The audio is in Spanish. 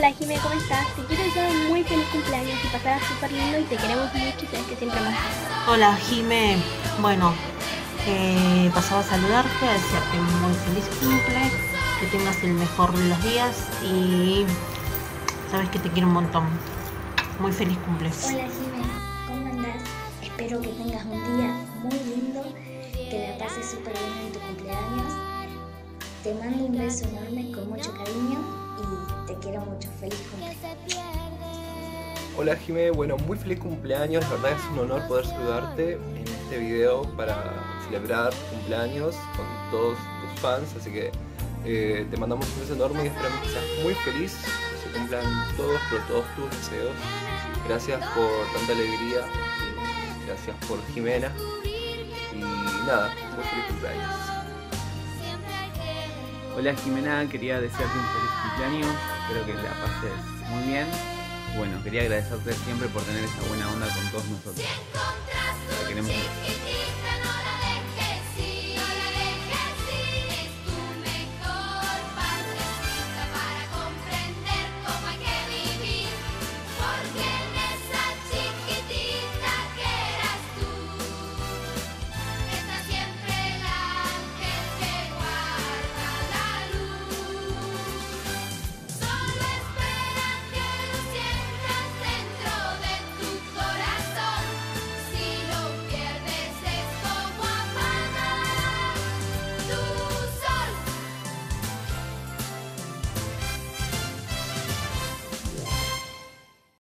Hola Jimé, ¿cómo estás? Te quiero desear un muy feliz cumpleaños y pasar súper lindo y te queremos mucho y sabes que siempre más. Hola Jime, bueno, pasaba a saludarte, a desearte un muy feliz cumple, que tengas el mejor de los días y sabes que te quiero un montón. Muy feliz cumple. Hola Jimé, ¿cómo andás? Espero que tengas un día muy lindo, que la pases súper bien en tu cumpleaños. Te mando un beso enorme con mucho cariño y te quiero mucho. Feliz cumpleaños. Hola Jimé, bueno, muy feliz cumpleaños, la verdad es un honor poder saludarte en este video para celebrar tu cumpleaños con todos tus fans, así que te mandamos un beso enorme y esperamos que seas muy feliz, que se cumplan todos, pero todos tus deseos. Gracias por tanta alegría, y gracias por Jimena y nada, muy feliz cumpleaños. Hola Jimena, quería desearte un feliz cumpleaños, espero que la pases muy bien. Bueno, quería agradecerte siempre por tener esa buena onda con todos nosotros. Te queremos mucho.